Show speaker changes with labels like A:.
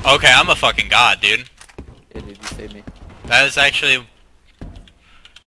A: Okay, I'm a fucking god, dude.
B: Yeah, dude, you saved me.
A: That is actually